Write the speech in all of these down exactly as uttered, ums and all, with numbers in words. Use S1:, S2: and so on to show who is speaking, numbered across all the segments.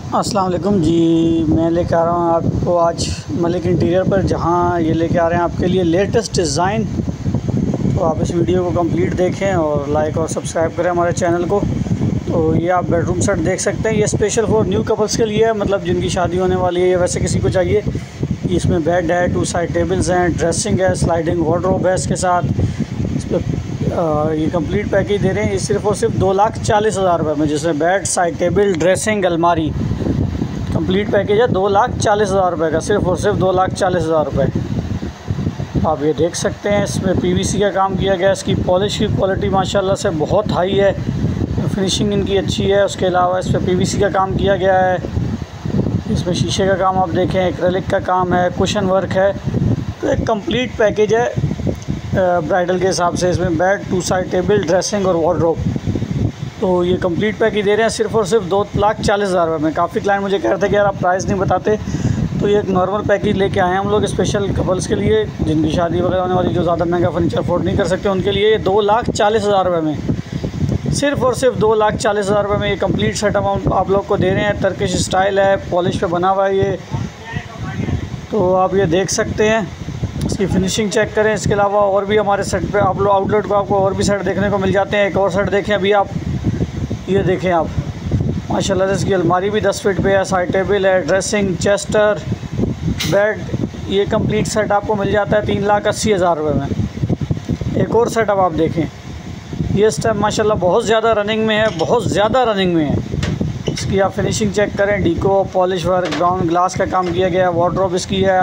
S1: अस्सलाम वालेकुम जी। मैं लेके आ रहा हूँ आपको आज मलिक इंटीरियर पर, जहाँ ये लेके आ रहे हैं आपके लिए लेटेस्ट डिज़ाइन। तो आप इस वीडियो को कंप्लीट देखें और लाइक और सब्सक्राइब करें हमारे चैनल को। तो ये आप बेडरूम सेट देख सकते हैं। ये स्पेशल फॉर न्यू कपल्स के लिए है, मतलब जिनकी शादी होने वाली है या वैसे किसी को चाहिए। इसमें बेड है, टू साइड टेबल्स हैं, ड्रेसिंग है, स्लाइडिंग वार्डरोब है इसके साथ। इस पर ये कंप्लीट पैकेज दे रहे हैं। ये सिर्फ़ और सिर्फ दो लाख चालीस हज़ार रुपये में, जिसमें बेड, साइड टेबल, ड्रेसिंग, अलमारी, कंप्लीट पैकेज है दो लाख चालीस हज़ार रुपये का। सिर्फ़ और सिर्फ दो लाख चालीस हज़ार रुपये। आप ये देख सकते हैं, इसमें पीवीसी का काम किया गया है। इसकी पॉलिश की क्वालिटी माशाल्लाह से बहुत हाई है, फिनिशिंग इनकी अच्छी है। उसके अलावा इस पर पीवीसी का काम किया गया है। इसमें शीशे का काम आप देखें, एक्रेलिक का काम है, कुशन वर्क है। तो एक कंप्लीट पैकेज है ब्राइडल के हिसाब से। इसमें bed, two side table, dressing और वार्डरोब। तो ये कंप्लीट पैकेज दे रहे हैं सिर्फ़ और सिर्फ दो लाख चालीस हज़ार रुपये में। काफ़ी क्लाइंट मुझे कह रहे थे कि यार आप प्राइस नहीं बताते। तो ये एक नॉर्मल पैकेज लेके आए हैं हम लोग स्पेशल कपल्स के लिए, जिनकी शादी वगैरह होने वाली, जो ज़्यादा महंगा फर्नीचर अफोर्ड नहीं कर सकते, उनके लिए ये दो लाख चालीस हज़ार रुपये में, सिर्फ़ और सिर्फ दो लाख चालीस हज़ार रुपये में ये कंप्लीट सेटअप हम आप लोग को दे रहे हैं। टर्किश स्टाइल है, पॉलिश पे बना हुआ है ये। तो आप ये देख सकते हैं, इसकी फिनिशिंग चेक करें। इसके अलावा और भी हमारे सेट पे आप लोग आउटलेट को आपको और भी सेट देखने को मिल जाते हैं। एक और सेट देखें अभी आप, ये देखें आप, माशाल्लाह से इसकी अलमारी भी दस फीट पे है, साइड टेबल है, ड्रेसिंग, चेस्टर, बेड। ये कंप्लीट सेट आपको मिल जाता है तीन लाख अस्सी हज़ार रुपये में। एक और सेट अब आप देखें, ये इस टाइम माशाल्लाह बहुत ज़्यादा रनिंग में है, बहुत ज़्यादा रनिंग में है। इसकी आप फिनिशिंग चेक करें, duco, polish work, ground glass का काम किया गया है। वार्डरोब इसकी है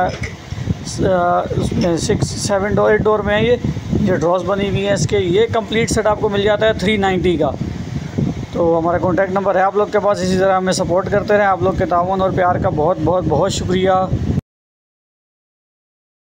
S1: उसमें six seven door eight door में है। ये ये ड्रॉस बनी हुई है इसके। ये कंप्लीट सेट आपको मिल जाता है थ्री नाइन्टी का। तो हमारा कॉन्टैक्ट नंबर है आप लोग के पास। इसी तरह हमें सपोर्ट करते रहें। आप लोग के ताउन और प्यार का बहुत बहुत बहुत शुक्रिया।